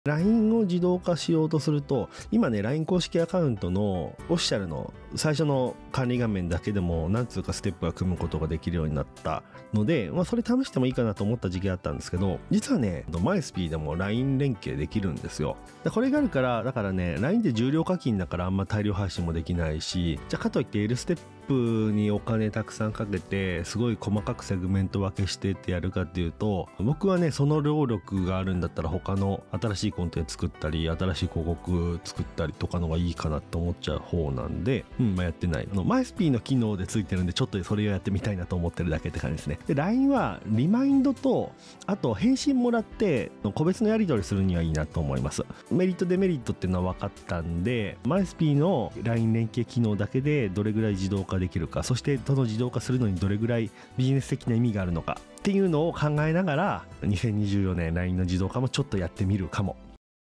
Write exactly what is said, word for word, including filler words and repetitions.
ライン を自動化しようとすると、今ね ライン 公式アカウントのオフィシャルの最初の管理画面だけでも何通かステップが組むことができるようになったので、まあ、それ試してもいいかなと思った時期だったんですけど、実はねマイスピーでも ライン 連携できるんですよ。でこれがあるからだからね ライン って重量課金だからあんま大量配信もできないし、じゃあかといって L ステップにお金たくさんかけてすごい細かくセグメント分けしてってやるかっていうと、僕はねその労力があるんだったら他の新しいコンテンツ作ったり新しい広告作ったりとかのがいいかなと思っちゃう方なんで、うんまあ、やってない。あのマイスピーの機能でついてるんでちょっとそれをやってみたいなと思ってるだけって感じですね。で ライン はリマインドとあと返信もらって個別のやり取りするにはいいなと思います。メリットデメリットっていうのは分かったんで、マイスピーの ライン 連携機能だけでどれぐらい自動化できるか、そしてその自動化するのにどれぐらいビジネス的な意味があるのかっていうのを考えながらにせんにじゅうよねん ライン の自動化もちょっとやってみるかも